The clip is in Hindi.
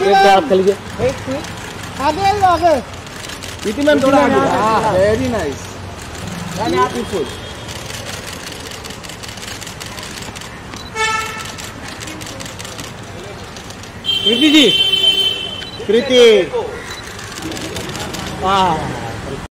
आप खेलिए आगे आगे प्रीति मैम थोड़ा आगे। Very nice, beautiful. Kriti ji, Kriti, वाह।